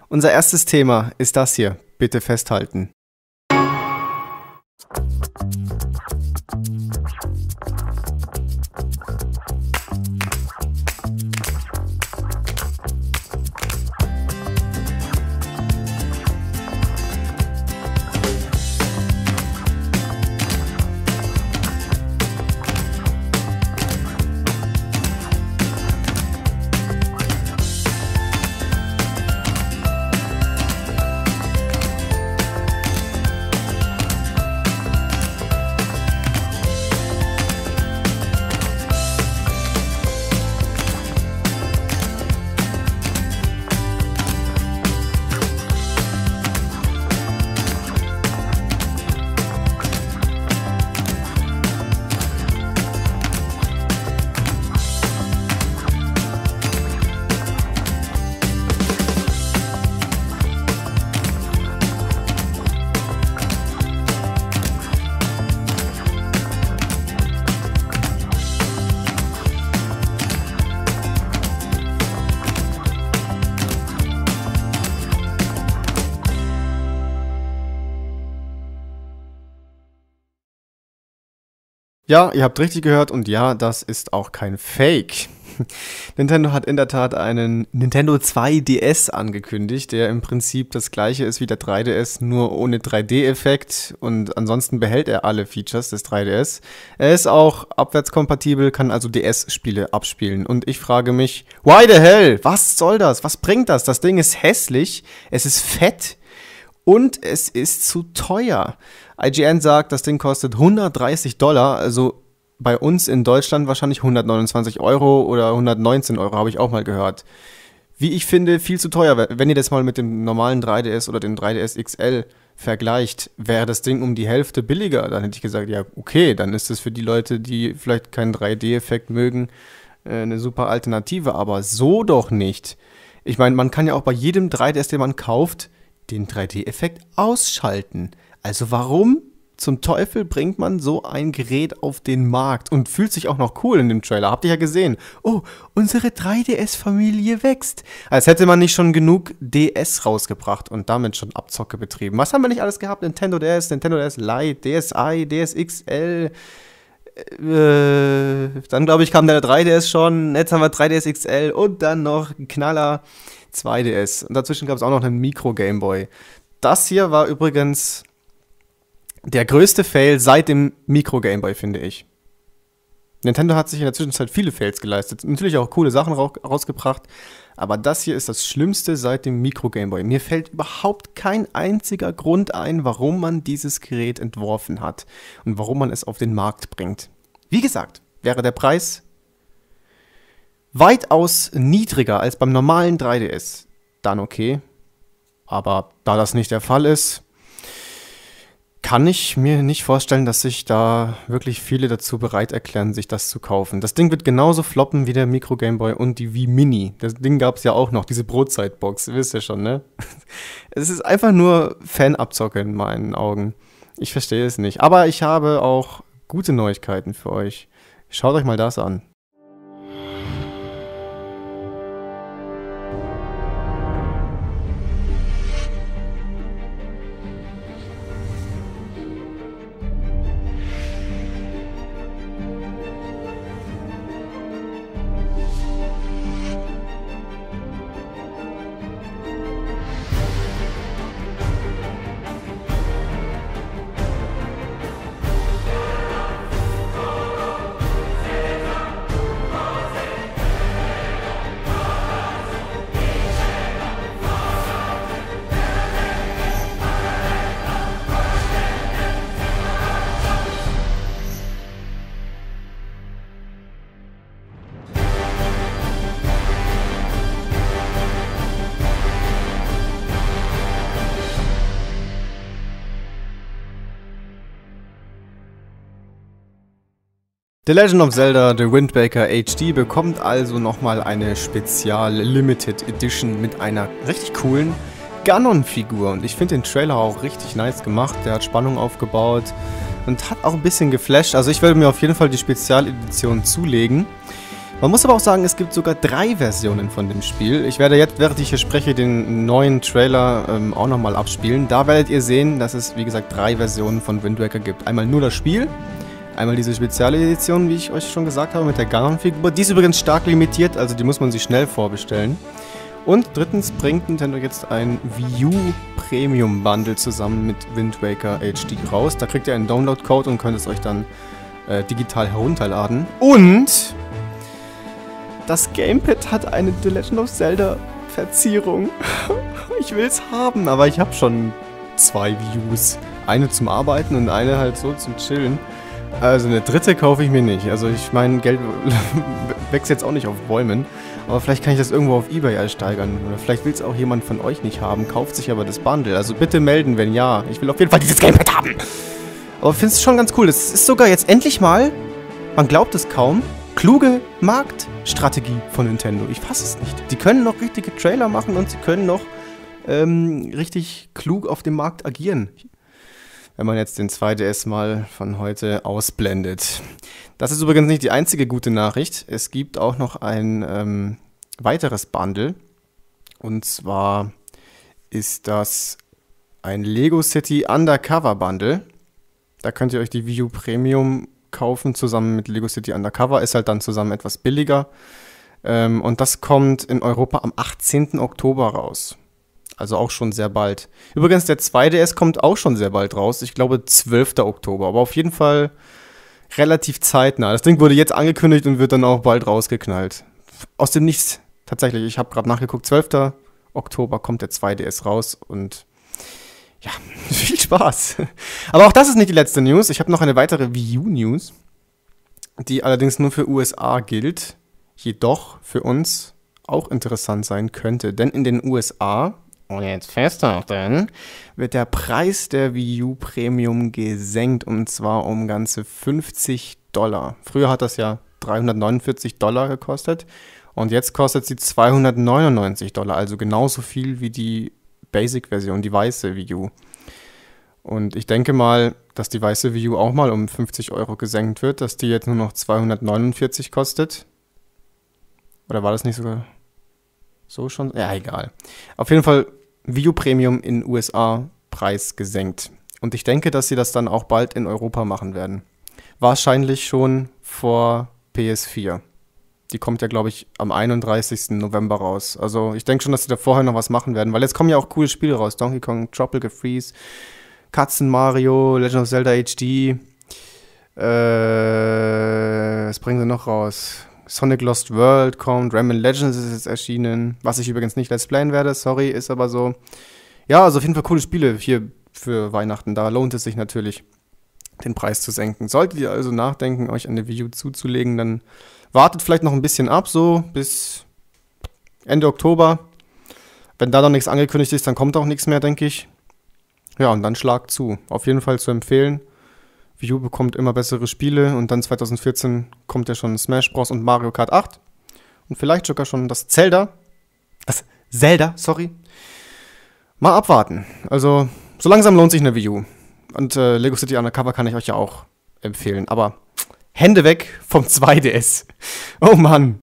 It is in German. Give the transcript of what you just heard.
Unser erstes Thema ist das hier. Bitte festhalten. Ja, ihr habt richtig gehört und ja, das ist auch kein Fake. Nintendo hat in der Tat einen Nintendo 2DS angekündigt, der im Prinzip das gleiche ist wie der 3DS, nur ohne 3D-Effekt und ansonsten behält er alle Features des 3DS. Er ist auch abwärtskompatibel, kann also DS-Spiele abspielen und ich frage mich, why the hell? Was soll das? Was bringt das? Das Ding ist hässlich, es ist fett und es ist zu teuer. IGN sagt, das Ding kostet $130, also bei uns in Deutschland wahrscheinlich 129 Euro oder 119 Euro, habe ich auch mal gehört. Wie ich finde, viel zu teuer. Wenn ihr das mal mit dem normalen 3DS oder dem 3DS XL vergleicht, wäre das Ding um die Hälfte billiger. Dann hätte ich gesagt, ja okay, dann ist das für die Leute, die vielleicht keinen 3D-Effekt mögen, eine super Alternative. Aber so doch nicht. Ich meine, man kann ja auch bei jedem 3DS, den man kauft, den 3D-Effekt ausschalten. Also warum zum Teufel bringt man so ein Gerät auf den Markt und fühlt sich auch noch cool in dem Trailer? Habt ihr ja gesehen. Oh, unsere 3DS-Familie wächst. Als hätte man nicht schon genug DS rausgebracht und damit schon Abzocke betrieben. Was haben wir nicht alles gehabt? Nintendo DS, Nintendo DS Lite, DSi, DSXL. Dann glaube ich kam der 3DS schon. Jetzt haben wir 3DS XL und dann noch ein Knaller 2DS. Und dazwischen gab es auch noch einen Micro-Gameboy. Das hier war übrigens der größte Fail seit dem Micro-Gameboy, finde ich. Nintendo hat sich in der Zwischenzeit viele Fails geleistet. Natürlich auch coole Sachen rausgebracht. Aber das hier ist das Schlimmste seit dem Micro-Gameboy. Mir fällt überhaupt kein einziger Grund ein, warum man dieses Gerät entworfen hat. Und warum man es auf den Markt bringt. Wie gesagt, wäre der Preis weitaus niedriger als beim normalen 3DS, dann okay. Aber da das nicht der Fall ist, kann ich mir nicht vorstellen, dass sich da wirklich viele dazu bereit erklären, sich das zu kaufen. Das Ding wird genauso floppen wie der Micro Gameboy und die Wii Mini. Das Ding gab es ja auch noch, diese Brotzeitbox, wisst ihr schon, ne? Es ist einfach nur Fanabzocke in meinen Augen. Ich verstehe es nicht. Aber ich habe auch gute Neuigkeiten für euch. Schaut euch mal das an. The Legend of Zelda The Wind Waker HD bekommt also nochmal eine Spezial-Limited Edition mit einer richtig coolen Ganon-Figur. Und ich finde den Trailer auch richtig nice gemacht. Der hat Spannung aufgebaut und hat auch ein bisschen geflasht. Also ich werde mir auf jeden Fall die Spezialedition zulegen. Man muss aber auch sagen, es gibt sogar 3 Versionen von dem Spiel. Ich werde jetzt, während ich hier spreche, den neuen Trailer auch nochmal abspielen. Da werdet ihr sehen, dass es, wie gesagt, 3 Versionen von Wind Waker gibt. Einmal nur das Spiel, einmal diese Spezialedition, wie ich euch schon gesagt habe, mit der Ganon-Figur. Die ist übrigens stark limitiert, also die muss man sich schnell vorbestellen. Und drittens bringt Nintendo jetzt ein Wii U Premium Bundle zusammen mit Wind Waker HD raus. Da kriegt ihr einen Download-Code und könnt es euch dann digital herunterladen. Und das Gamepad hat eine The Legend of Zelda Verzierung. Ich will es haben, aber ich habe schon 2 Wii Us. Eine zum Arbeiten und eine halt so zum Chillen. Also eine dritte kaufe ich mir nicht. Also ich meine, Geld wächst jetzt auch nicht auf Bäumen. Aber vielleicht kann ich das irgendwo auf eBay ersteigern. Oder vielleicht will es auch jemand von euch nicht haben, kauft sich aber das Bundle. Also bitte melden, wenn ja. Ich will auf jeden Fall dieses Gamepad haben. Aber ich finde es schon ganz cool. Es ist sogar jetzt endlich mal, man glaubt es kaum, kluge Marktstrategie von Nintendo. Ich fasse es nicht. Die können noch richtige Trailer machen und sie können noch richtig klug auf dem Markt agieren. Wenn man jetzt den 2DS mal von heute ausblendet. Das ist übrigens nicht die einzige gute Nachricht. Es gibt auch noch ein weiteres Bundle. Und zwar ist das ein Lego City Undercover Bundle. Da könnt ihr euch die Wii U Premium kaufen, zusammen mit Lego City Undercover. Ist halt dann zusammen etwas billiger. Und das kommt in Europa am 18. Oktober raus. Also auch schon sehr bald. Übrigens, der 2DS kommt auch schon sehr bald raus. Ich glaube 12. Oktober. Aber auf jeden Fall relativ zeitnah. Das Ding wurde jetzt angekündigt und wird dann auch bald rausgeknallt. Aus dem Nichts. Tatsächlich, ich habe gerade nachgeguckt. 12. Oktober kommt der 2DS raus. Und ja, viel Spaß. Aber auch das ist nicht die letzte News. Ich habe noch eine weitere Wii U News, die allerdings nur für USA gilt. Jedoch für uns auch interessant sein könnte. Denn in den USA... Und jetzt festhalten, wird der Preis der Wii U Premium gesenkt und zwar um ganze $50. Früher hat das ja $349 gekostet und jetzt kostet sie $299, also genauso viel wie die Basic-Version, die weiße Wii U. Und ich denke mal, dass die weiße Wii U auch mal um 50 € gesenkt wird, dass die jetzt nur noch 249 kostet. Oder war das nicht sogar so schon? Ja, egal. Auf jeden Fall Wii U Premium in USA Preis gesenkt. Und ich denke, dass sie das dann auch bald in Europa machen werden. Wahrscheinlich schon vor PS4. Die kommt ja, glaube ich, am 31. November raus. Also ich denke schon, dass sie da vorher noch was machen werden, weil jetzt kommen ja auch coole Spiele raus. Donkey Kong, Tropical Freeze, Katzen Mario, Legend of Zelda HD. Was bringen sie noch raus? Sonic Lost World kommt, Rayman Legends ist jetzt erschienen, was ich übrigens nicht let's playen werde, sorry, ist aber so. Ja, also auf jeden Fall coole Spiele hier für Weihnachten, da lohnt es sich natürlich, den Preis zu senken. Solltet ihr also nachdenken, euch eine Wii U zuzulegen, dann wartet vielleicht noch ein bisschen ab, so bis Ende Oktober. Wenn da noch nichts angekündigt ist, dann kommt auch nichts mehr, denke ich. Ja, und dann schlagt zu. Auf jeden Fall zu empfehlen. Wii U bekommt immer bessere Spiele und dann 2014 kommt ja schon Smash Bros. Und Mario Kart 8 und vielleicht sogar schon das Zelda, mal abwarten. Also so langsam lohnt sich eine Wii U und Lego City Undercover kann ich euch ja auch empfehlen, aber Hände weg vom 2DS. Oh Mann.